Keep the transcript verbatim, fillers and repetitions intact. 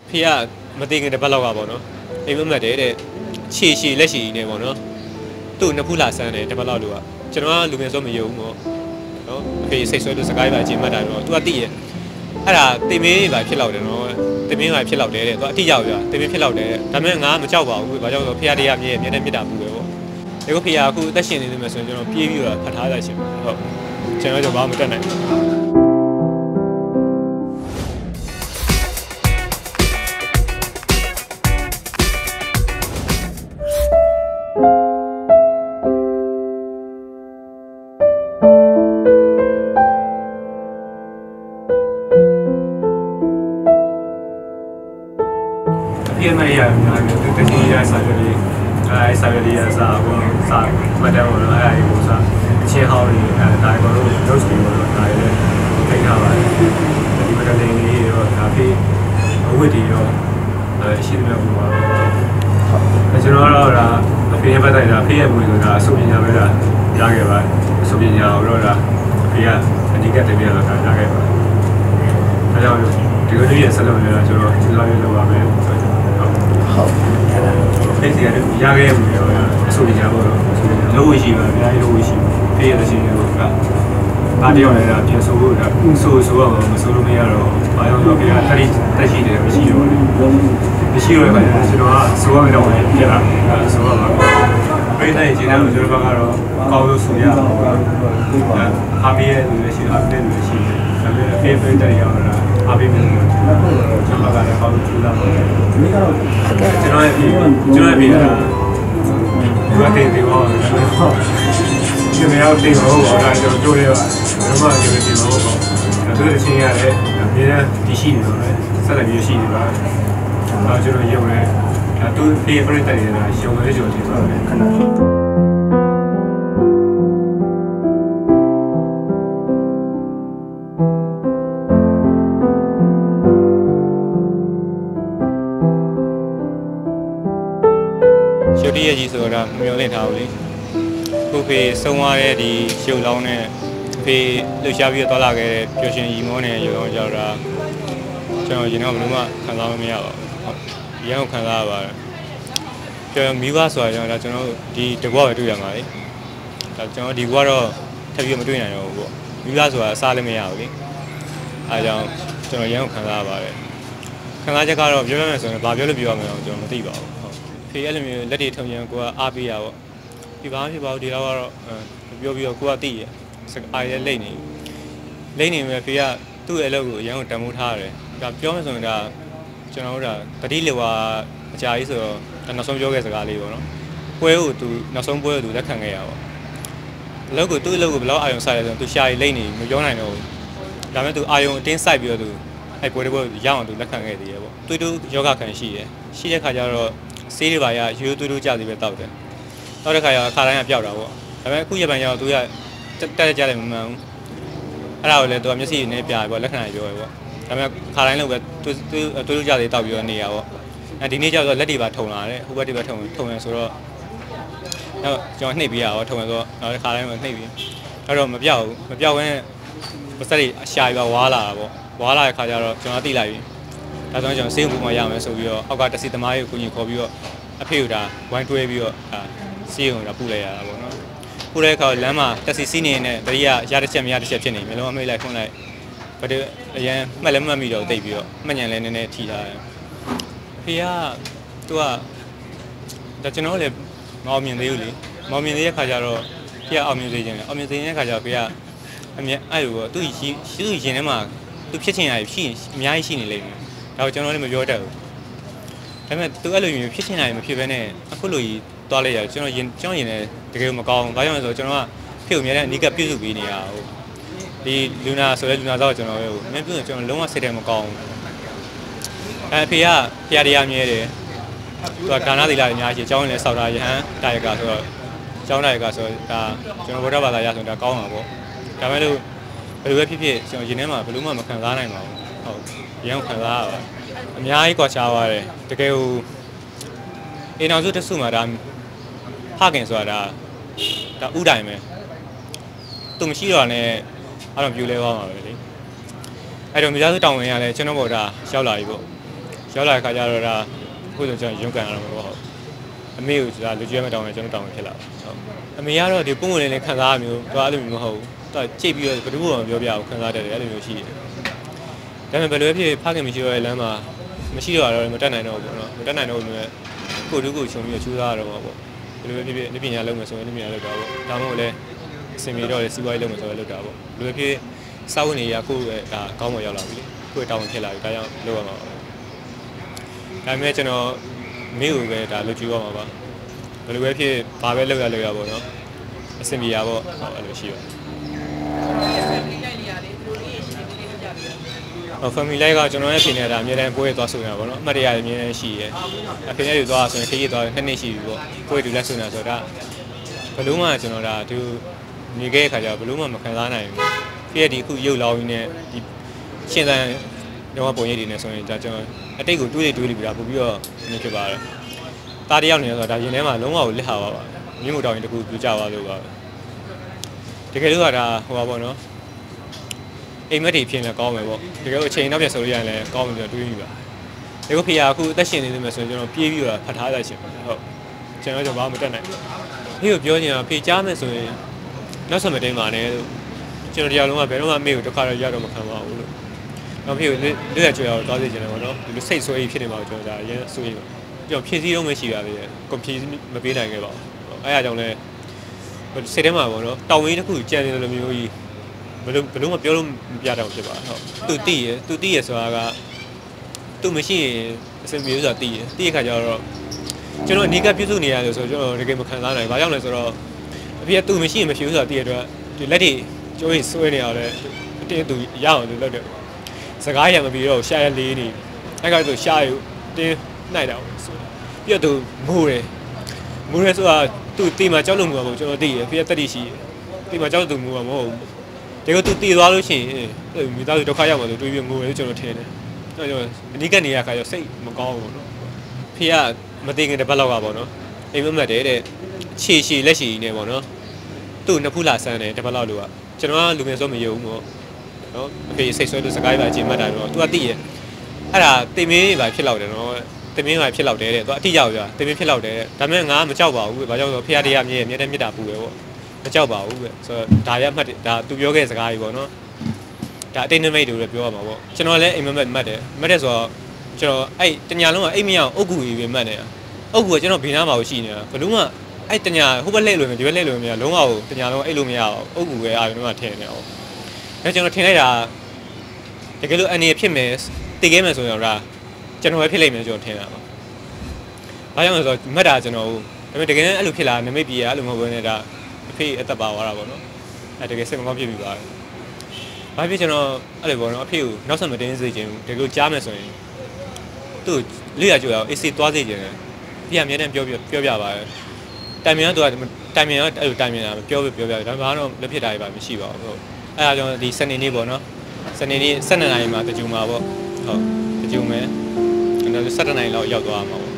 ဖေကမသိခင်တစ်ပတ်လောက်ကပေါ့နော်အိမ်မက်မက်တယ်တဲ့ခြေရှည်လက်ရှည်နေပေါ့နော်သူ့နှစ်ဖူးလာဆန်းတယ်တစ်ပတ်လောက်လို့ကကျွန်တော်ကလူငယ်ဆိုမယုံဘူးပေါ့နော်အဖေစိတ်ဆွဲလို့စကားပါအချိန်မှတ်တာတော့ तू ကသိရဲ့အဲ့ဒါတင်မင်းပါဖြစ်လောက်တယ်နော်တင်မင်းပါဖြစ်လောက်တယ်တဲ့ तू အတိရောက်ပြတင်မင်းဖြစ်လောက်တယ်ဒါပေမဲ့ငါမကြောက်ပါဘူးဘာကြောင့်လဲဖေရတရားမြဲမြဲနဲ့မြစ်တာမှုပဲပေါ့ဒီကိုဖေရအခုအသက်ရှင်နေနေမယ်ဆိုရင်ကျွန်တော်ပြေးပြီးတော့ဖတ်ထားလိုက်ရှင်ဟုတ်ကျွန်တော်ကြောင့်ဘာမှမတတ်နိုင်ဒီနေ့ရမှာတကယ်ရစာရည်အဲစာရည်ရစာဘုံစာမတော်လို့အဲဟိုစာအခြေဟောင်းတွေအဲဒါကတော့ notes တွေတော့ဒါလည်းထိထားပါတယ်ဒီမကလေးလေးတော့ဒါပြီးအဝတ်တွေတော့အဲရှိတယ်လို့ပြောပါအဲကျွန်တော်တော့ဒါအဖေရဲ့ပတ်သက်တာဖေရဲ့ဝင်ဆိုတာအစုပညာပဲဒါရခဲ့ပါတယ်အစုပညာတော့ဒါအဖေကအဓိကတည်းကတော့ဒါရခဲ့ပါတယ်အဲကြောင့်ဒီလိုလေးရဲ့ဆက်လုပ်နေတာကျွန်တော်စဉ်းစားရလို့ပါမယ်ဟုတ်ဖိစီရတယ်ရခဲ့ပြီတော့အဆိုကြပါတော့လို့ဝရှိပါအများကြီးလို့ဝရှိဖေးရတဲ့ရှင်တွေကအားတယောက်လည်းပြန်ဆိုလို့ဒါဆိုဆိုတော့မဆိုလို့မရတော့ဘာကြောင့်လဲဖေးကတတိတက်ရှိတယ်မရှိတော့ဘူးမရှိတော့ခါကျတော့ကျွန်တော်ကဆိုရမယ်တော့ပြလာဆိုတော့ဖေးတဲ့ရှင်တွေကျွန်တော်ကတော့ကောင်းလို့ဆိုရအောင်အားပေးရတဲ့လူတွေရှိအားပေးတဲ့လူတွေရှိတယ်ဒါပေမဲ့ဖေးဖေးတဲ့ရောက်လာအားပေးမယ်ကျွန်တော်ကလည်းကောင်းလို့ထူလာတယ်ကျွန်တော်ရဲ့ကျွန်တော်ရဲ့ပြည်ကဒီကတည်းကဟောဒီမြောက်တင်ဟောတာကျွန်တော်တို့ရပါဘယ်မှာကျွန်တော်တင်ဟောပေါ့ဒါတို့ချင်းရတယ်အမြဲတမ်းတရှိနေတော့လေဆက်လက်ပြီးရှိနေပါဒါကျွန်တော်ရုံနဲ့ဒါသူဖေးပြတဲ့နေတာရှုံလေးကျွန်တော်တင်ပါတယ်ခဏရုပ်တရက်ကြီးဆိုတာမမျောလင့်ထားဘူးလေခုဖေဆုံးသွားတဲ့ဒီရှုပ်လောင်းနဲ့ဖေလှူရှားပြီးတော့လာခဲ့တဲ့ပျော်ရွှင်ရီမောနဲ့ရုံအောင်ကြောက်တာကျွန်တော်ရင်တော့ဘယ်လိုမှခံစားမရပါဘူးဟုတ်ရန်ကိုခံစားရပါတယ်ကျွန်တော်မိဘဆိုတာကျွန်တော်ဒါကျွန်တော်ဒီတကွာပဲတွေ့ရမှာလေဒါကျွန်တော်ဒီကွာတော့ထပ်ပြီးမတွေ့နိုင်တော့ဘူးပေါ့မိဘဆိုတာအစားလည်းမရဘူးလေအဲဒါကြောင့်ကျွန်တော်ရန်ကိုခံစားရပါတယ်ခံစားချက်ကတော့ပြောရမယ်ဆိုရင်ဘာပြောလို့ပြောရမလဲကျွန်တော်မသိပါဘူးဖေးအဲ့လိုမျိုးလက်တွေထုံရင်ကိုကအားပေးရပေါ့ဒီဘာမှဖြစ်ပါဘူးဒီတော့ကတော့ပြောပြီးတော့ကိုကသိရအားရလိမ့်နေလိမ့်နေမယ်ဖေးကသူ့ရဲ့အလုပ်ကိုအရန်ကိုတန်ဖိုးထားရတယ်ဒါပြောမှဆိုရင်ဒါကျွန်တော်တို့ဒါတတိလေဝါအကြာကြီးဆိုတော့နောက်ဆုံးပြောခဲ့စကားလေးပေါ့နော်ပွဲကိုသူနောက်ဆုံးပွဲကိုသူလက်ခံခဲ့ရပါအလုပ်ကိုသူ့အလုပ်ကိုဘယ်လောက်အာရုံစိုက်လဲဆိုတော့သူရှာရီလိမ့်နေမပြောနိုင်တော့ဘူးဒါပေမဲ့သူအာရုံအတင်းစိုက်ပြီးတော့သူအဲ့ပွဲတစ်ပွဲရအောင်သူလက်ခံခဲ့သေးတယ်ပေါ့တွေးတူယောဂခံရှိရရှိတဲ့ခါကျတော့ဆေးတွေပါရရိုးသွေးတို့ကြသေးပဲတောက်တယ်တောက်တဲ့ခါကျအခါတိုင်းကပျောက်တာပေါ့ဒါပေမဲ့အခုရပန်ကျတော့သူကတက်တက်ကြတယ်မမှန်ဘူးအဲ့ဒါကိုလည်းသူကမျက်စိနဲ့ပြရပေါ့လက္ခဏာပြောရပေါ့ဒါပေမဲ့အခါတိုင်းလို့ပဲသွေးသွေးသွေးတို့ကြသေးတောက်ပြီးတော့နေရပေါ့အဲဒီနေ့ကျတော့လက်တွေပါထုံလာတယ်ဟိုဘက်တွေပါထုံထုံရဆိုတော့တော့ကျွန်တော်နှိပ်ပြီးရအောင်ထုံရဆိုတော့နောက်တစ်ခါတိုင်းမှာနှိပ်ပြီးအဲ့တော့မပြောက်ဘူးမပြောက်ဘဲပစက်တွေအရှာပြီးတော့ဝါလာတာပေါ့ဝါလာတဲ့ခါကျတော့ကျွန်တော်သိလိုက်ပြီဒါဆိုရင်ကျွန်တော်ဆေးရုံမှာရမယ်ဆိုပြီးတော့အောက်ကတစီသမားကြီးကိုကိုကြီးခေါ်ပြီးတော့အဖေကဒါဝိုင်းတွဲပြီးတော့အာဆေးရုံကပူလိုက်ရတာပေါ့နော်ပူတဲ့အခါလမ်းမှာတစီစီးနေတဲ့တတိယရတစ်ချက်မရတစ်ချက်ဖြစ်နေမျိုးလုံးအမေးလိုက်ခွန်းလိုက်ဘာတည်းအရင်မှတ်လည်းမှတ်မိတော့တိတ်ပြီးတော့မှတ်ညံလည်းနည်းနည်းထိထားတယ်အဖေကသူကဒါကျွန်တော်လည်းမအောင်မြင်သေးဘူးလေမအောင်မြင်သေးတဲ့ခါကျတော့ဖေကအောင်မြင်သေးခြင်းလေအောင်မြင်သေးတဲ့ခါကျတော့ဖေကအမြဲအဲ့လိုပေါ့သူရှိသူရင်ထဲမှာသူဖြစ်ချင်ရရှိအများကြီးရှိနေလိမ့်မယ်ဒါကိုကျွန်တော်လည်းမပြောတတ်ဘူးဒါပေမဲ့သူအဲ့လိုမျိုးဖြစ်ချင်တာမဖြစ်ဘဲနဲ့အခုလိုကြီးသွားလိုက်ရကျွန်တော်ရင်ကျွန်တော်ရင်လည်းတကယ်မကောင်းဘူးဘာကြောင့်လဲဆိုတော့ကျွန်တော်ကဖေကိုအများနဲ့အနီးကပြုစုပေးနေရဟုတ်ဒီလူနာဆိုလဲလူနာတော့ကျွန်တော်ရဲ့ဟိုအများပြုစုကျွန်တော်လုံးဝစိတ်ထဲမကောင်းဘူးအဲဖေကဖရာတရားမြဲတယ်သူကဒါနသီလအများကြီးအကြောင်းလည်းစောက်တာယဟန်တာရကဆိုတော့အကြောင်းတာရကဆိုတော့ဒါကျွန်တော်ဗုဒ္ဓဘာသာရဆိုတော့ဒါကောင်းတာပေါ့ဒါပေမဲ့လို့ဘယ်လိုပဲဖြစ်ဖြစ်ကျွန်တော်ရင်ထဲမှာဘယ်လိုမှမခံစားနိုင်ပါဘူးဟုတ်ရန်ခံစားရပါအများကြီးကွာခြားသွားတယ်တကယ်ဟိုအိမ်အောင်စုတဆုမှာဒါဖခင်ဆိုတာဒါဒါဥတိုင်ပဲသူမရှိတော့လည်းအဲ့တော့ပြူလဲသွားမှာပဲလေအဲ့တော့မိသားစုတောင်းဝင်ရလဲကျွန်တော်ဘောဒါရောက်လာပြီပေါ့ရောက်လာတဲ့ခါကျတော့ဒါခုဆိုကျွန်တော်ရုန်းကန်ရတော့မှာပေါ့ဟုတ်အမေကဒါလူကြီးရမတောင်းလဲကျွန်တော်တောင်းဖြစ်လာဟုတ်အမေကတော့ဒီပုံဝင်လေးခံစားရမျိုးတော့အဲ့လိုမျိုးမဟုတ်ဘူးတော့ကြိတ်ပြီးတော့ဘယ်သူမှမပြောပြဘူးခံစားတတ်တယ်အဲ့လိုမျိုးရှိတယ်ဒါပေမဲ့ဘယ်လိုဖြစ်ဖခင်မရှိတော့တဲ့လမ်းမှာမရှိတော့တော့မတက်နိုင်တော့ဘူးပေါ့နော်မတက်နိုင်တော့ဘူးလည်းကိုတူကိုချုံပြီးချူးသားရတော့မှာပေါ့ဘယ်လိုဖြစ်ဖြစ်အနည်းပညာလုပ်မယ်ဆိုရင်အနည်းပညာလုပ်တာပေါ့ဒါမှမဟုတ်လည်းအစင်ပြေတော့လေစီးပွားရေးလုပ်မယ်ဆိုရင်လုပ်တာပေါ့ဘယ်လိုဖြစ်စောက်နေရကိုယ့်ရဲ့ဒါကောင်းမရောက်လာပြီလေကိုယ့်တောင်းဖြစ်လာပြီဒါကြောင့်လုပ်ရမှာပါဒါပေမဲ့ကျွန်တော်မိကိုပဲဒါလုပ်ကြည့်ရမှာပါဘယ်လိုပဲဖြစ်ဘာပဲလုပ်ရလုပ်ရပေါ့နော်အစင်ပြေရပေါ့အဲ့လိုရှိပါဟို family life ကကျွန်တော်ရဲ့ဖြစ်နေတာအများတန်းကိုယ်ရသွားဆိုနေတာပေါ့နော်အမှတ်တရအများတန်းရှိရဲအဖေရဲ့သွားဆိုရင်ခရီးသွားနှစ်နှစ်ရှိပြီပေါ့ကိုယ်တူလက်ဆိုနေတာဆိုတော့ဘယ်လို့မှကျွန်တော်ဒါသူနေခဲ့တဲ့ခါကျတော့ဘယ်လို့မှမခံစားနိုင်ဘူးဖြစ်ရဒီအခုရုပ်လောင်းရင်းနဲ့ဒီရှင်းသန်တော့ပုံရိပ်တွေနဲ့ဆိုရင်ဒါကျွန်တော်အတိတ်ကိုတွေးလေတွေးလေပြီးတာပို့ပြီးတော့နေဖြစ်ပါတယ်တားတယောက်နေဆိုတော့ဒါရင်ထဲမှာလုံးဝကိုလက်ဟာပါပါမြင့်မို့တောင်းရင်တကူပြကြပါလို့ပါတကယ်လို့ကဒါဟိုပါပေါ့နော်အိမ်မက်တွေဖြစ်နေကောင်းမယ်ပေါ့တကယ်လို့အချိန်နောက်ပြန်ဆိုလို့ရရင်လည်းကောင်းမယ်ဆိုတော့တွေးပြီးပါဒီကိုဖေရအခုအသက်ရှင်နေနေမယ်ဆိုရင်ကျွန်တော်ပြေးပြီးတော့ဖတ်ထားရချင်းဟုတ်ကျွန်တော်ကျွန်တော်ဘာမှမတက်နိုင်ဘူးဖေကိုပြောနေတာဖေကြားမယ်ဆိုရင်နောက်ဆက်မတိန်ပါနဲ့လို့ကျွန်တော်တရားလုံးကဘယ်တော့မှမေကိုတစ်ခါတော့ရတော့မခံပါဘူးလို့နောက်ဖေကိုလက်ရကြွရတော့သွားစေချင်တယ်ပေါ့နော်ဒီလိုစိတ်ဆွဲကြီးဖြစ်နေမှာကျွန်တော်ဒါအရင်ဆွေးပါကျွန်တော်ဖြည့်စည်းတော့မရှိပါဘူးကွန်ဖြည့်မပေးနိုင်ခဲ့ပါဘူးအဲအားကြောင့်လည်းစိတ်ထဲမှာပေါ့နော်တောင်ဝင်းတစ်ခုကြံနေတယ်လိုမျိုးကြီးဘယ်လိုဘယ်လိုမှပြောလို့မပြတော့ဖြစ်ပါဟုတ်သူတည်ရသူတည်ရဆိုတာကသူမရှိရင်အစင်မျိုးဆိုတာတည်ရတည်ရခါကျတော့ကျွန်တော်အနီးကပြုစုနေရတယ်ဆိုတော့ကျွန်တော်တကယ်မခံစားနိုင်ဘာကြောင့်လဲဆိုတော့အဖေကသူမရှိရင်မရှိဘူးဆိုတာတည်ရတော့ဒီလက်တွေကျိုးရင်ဆွဲနေရတယ်အတင်းသူရအောင်လို့လုပ်တယ်စကားရမပြီးတော့ရှာရလေးနေအဲ့ကဆိုရှာရတင်းနိုင်တော့ပြတ်သူမိုးတယ်မိုးရဲဆိုတာသူတီမှာကြောက်လို့မဟုတ်ဘူးကျွန်တော်တည်ရဖေကတက်တိရှိတီမှာကြောက်သူမဟုတ်ဘူးတကယ်သူတည်သွားလို့ရှိရင်မိသားစုဒုက္ခရောက်မှာဆိုတွေးပြီးငိုတယ်ကျွန်တော်ထင်တယ်ကျွန်တော်အနိကနေရခါကျစိတ်မကောင်းဘူးနော်ဖေကမသိခင်တစ်ပတ်လောက်ကပေါ့နော်အိမ်မက်မက်တယ်တဲ့ခြေရှည်လက်ရှည်နေပေါ့နော်သူ့နှစ်ဖူးလာဆန်းတယ်တစ်ပတ်လောက်လို့ကကျွန်တော်ကလူငယ်ဆိုမယုံဘူးပေါ့နော်အဖေစိတ်ဆွဲလို့စကားပဲအချိန်မှတ်တာတော့ तू ကသိရဲ့အဲ့ဒါတင်မင်းပဲဖြစ်လောက်တယ်နော်တင်မင်းပဲဖြစ်လောက်တယ်တဲ့ तू အတိအကျပြောတင်မင်းဖြစ်လောက်တယ်ဒါပေမဲ့ငါမကြောက်ပါဘူးဘာကြောင့်လဲဆိုဖေကတရားမြဲမြဲတဲ့မြတ်တာပူပဲပေါ့မကြောက်ပါဘူးပဲဆိုတော့ဒါရမှတ်ဒါ तू ပြောခဲ့စကားကြီးပေါ့နော်ဒါအတိတ်နိမိတ်တွေလည်းပြောရမှာပေါ့ကျွန်တော်လည်းအိမ်မက်မှတ်တယ်မှတ်တယ်ဆိုတော့ကျွန်တော်အဲ့တညာလုံးကအိမ်မရအောင်အုတ်ကူကြီးပဲမှတ်နေတာအုတ်ကူကကျွန်တော်ဘေးနားမှာရှိနေတာဘလို့မှအဲ့တညာဟိုဘက်လှည့်လို့မဒီဘက်လှည့်လို့မရလုံးဝတညာလုံးအဲ့လိုမရအောင်အုတ်ကူပဲအာရုံတော့ထည့်နေအောင်အဲ့ကျွန်တော်ထင်လိုက်တာတကယ်လို့အနေဖြစ်မယ်တည်ခဲ့မယ်ဆိုရင်တော့ကျွန်တော်ပဲဖြစ်လိမ့်မယ်ကျွန်တော်ထင်တာပါဘာကြောင့်လဲဆိုတော့မှတ်တာကျွန်တော်ဒါပေမဲ့တကယ်အဲ့လိုဖြစ်လာနမိတ်ပြေအဲ့လိုမဟုတ်ဘဲနဲ့ဒါအဖေအသက်ပါသွားတာပေါ့နော်အဲ့တကယ်စိတ်မကောင်းဖြစ်ပြီးပါတယ်ဘာဖြစ်ကျွန်တော်အဲ့လိုပေါ့နော်အဖေကိုနောက်ဆက်မတင်းစေချင်ဘူးတကယ်လို့ကြားမယ်ဆိုရင်သူ့လက်ရကြွရအောင်အေးစေးသွားစေချင်တယ်ပြအမြဲတမ်းပြောပြောပြပါတယ်တိုင်မြန်ကတော့တိုင်မြန်ကအဲ့လိုတိုင်မြန်တာပြောပြောပြဒါမှမဟုတ်တော့လက်ဖြစ်တာတွေပါမရှိပါဘူးဟုတ်အဲ့ဒါကြောင့်ဒီစနေနေ့ပေါ့နော်စနေနေ့၁၂နာရီမှာတကြုံမှာပေါ့ဟုတ်တကြုံမယ်ကျွန်တော်၁၇နာရီလောက်ရောက်သွားမှာပေါ့